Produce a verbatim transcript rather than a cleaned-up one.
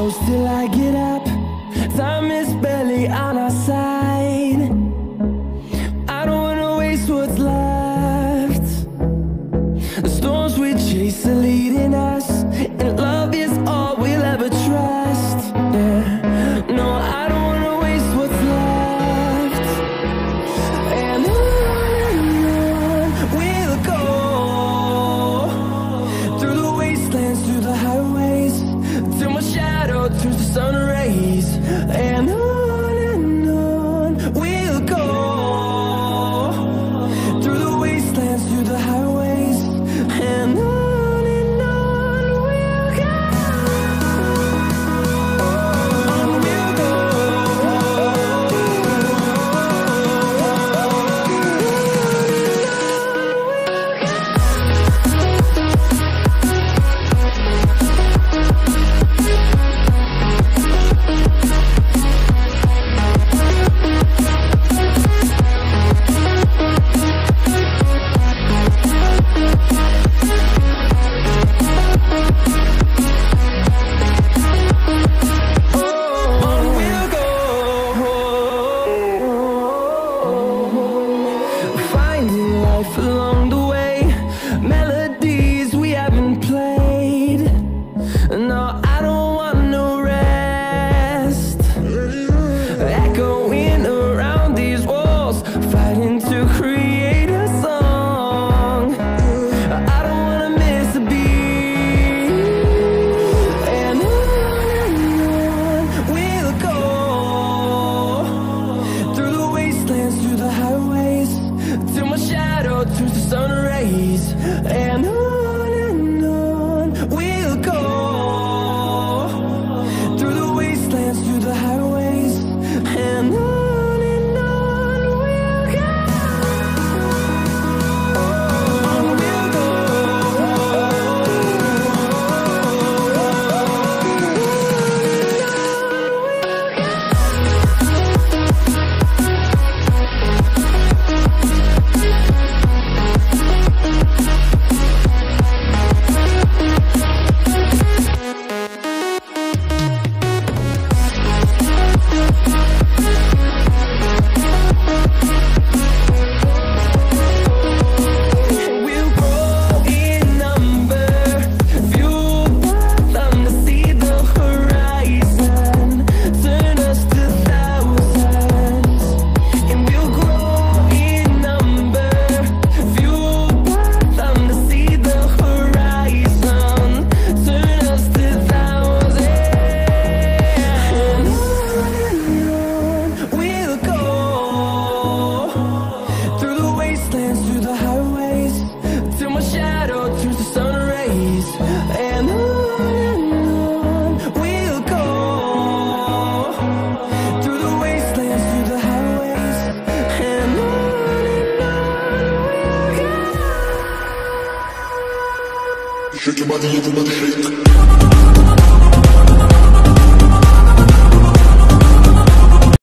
close till I get up. Time is barely on our side. I don't wanna waste what's left. The storms we chase are leading us, and love is all we'll ever trust. Yeah, no, I don't wanna waste what's left. And on and on we'll go, through the wastelands, through the highways, till my shadow turns to sun rays. And on and on we'll go, through the wastelands, through the highways, and on and on we'll go. On we'll go. Along the way, melodies we haven't played. No, I don't want no rest. Echoing around these walls, fighting to create a song. I don't wanna miss a beat. And on and on we'll go, through the wastelands, through the highways, till my shadow turns to sun rays. And on and on we'll go, through the wastelands, through the highways, and on and on we'll go. On we'll go. We'll grow in number, fueled by them to see the horizon, turn us to thousands. And we'll grow in number, fueled by them to see the horizon, turn us to thousands. And on and on we'll go, through the wastelands, through the highways, till my shadow turns to sun rays. And on and on we'll go, through the wastelands, through the highways, and on and on we'll go. Shake your body, everybody shake.